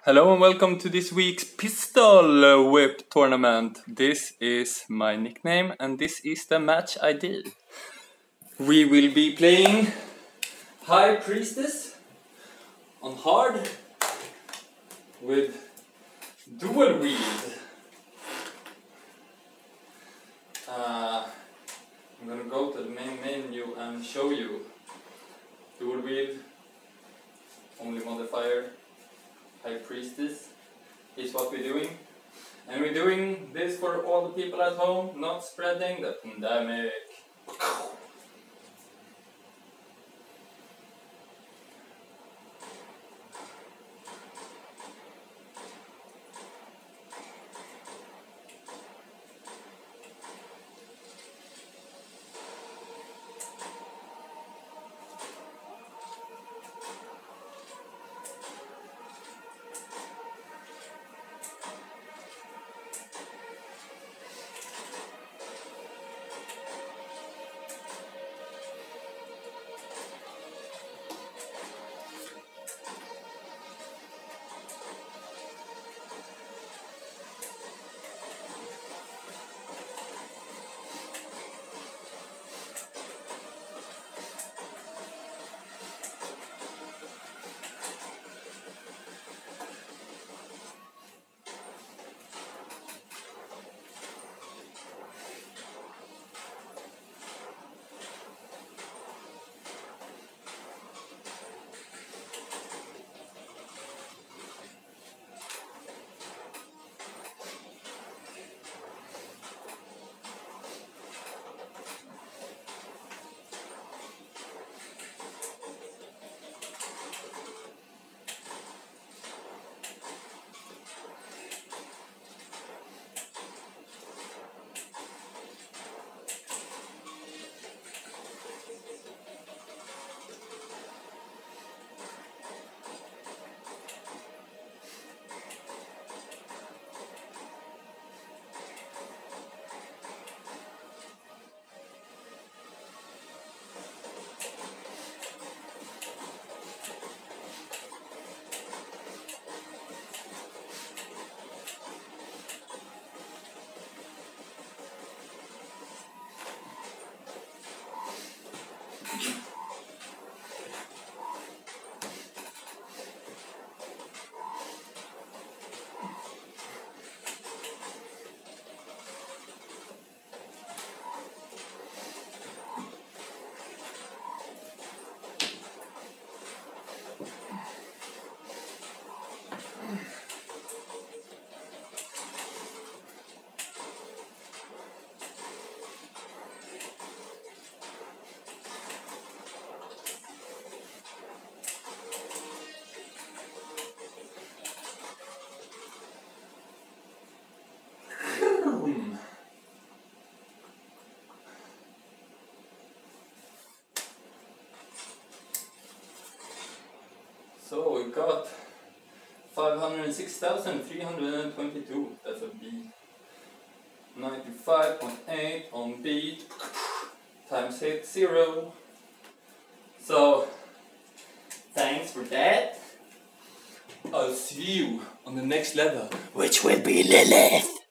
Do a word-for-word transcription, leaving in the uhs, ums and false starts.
Hello and welcome to this week's Pistol Whip tournament. This is my nickname and this is the match I did. We will be playing High Priestess on hard with dual wield. Uh, I'm gonna go to the main menu and show you. Dual wield, only modifier. High Priestess is what we're doing, and we're doing this for all the people at home, not spreading the pandemic. So we got five hundred six thousand three hundred twenty-two, that's a B. ninety-five point eight on beat, times hit zero. So, thanks for that. I'll see you on the next level, which will be Lilith.